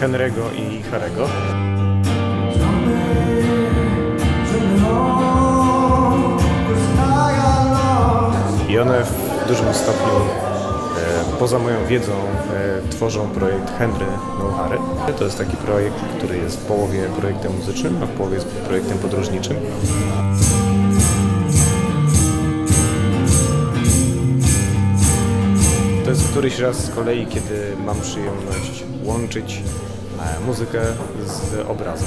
Henry'ego i Harry'ego. I one w dużym stopniu, poza moją wiedzą, tworzą projekt Henry No Harry. To jest taki projekt, który jest w połowie projektem muzycznym, a w połowie jest projektem podróżniczym. To jest któryś raz z kolei, kiedy mam przyjemność łączyć muzykę z obrazem.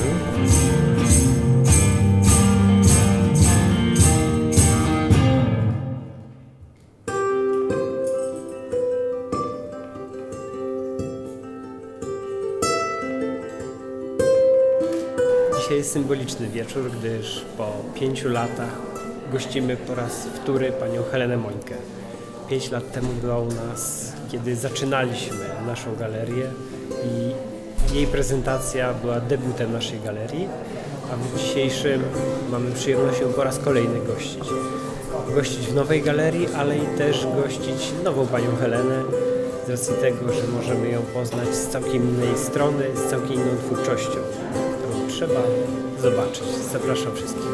Dzisiaj jest symboliczny wieczór, gdyż po 5 latach gościmy po raz wtóry panią Helenę Mońkę. 5 lat temu była u nas, kiedy zaczynaliśmy naszą galerię i jej prezentacja była debiutem naszej galerii, a w dzisiejszym mamy przyjemność ją po raz kolejny gościć. Gościć w nowej galerii, ale i też gościć nową panią Helenę, z racji tego, że możemy ją poznać z całkiem innej strony, z całkiem inną twórczością. To trzeba zobaczyć. Zapraszam wszystkich.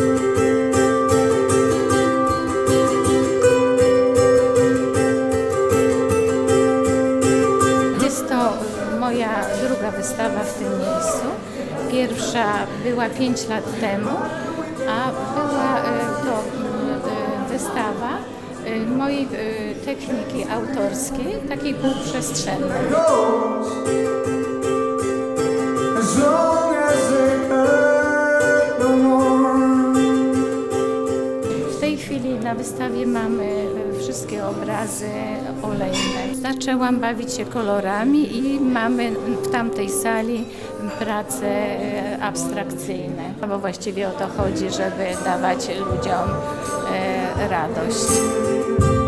Moja druga wystawa w tym miejscu. Pierwsza była 5 lat temu, a była to wystawa mojej techniki autorskiej, takiej półprzestrzennej. W tej chwili na wystawie mamy wszystkie obrazy olejne. Zaczęłam bawić się kolorami i mamy w tamtej sali prace abstrakcyjne. Bo właściwie o to chodzi, żeby dawać ludziom radość.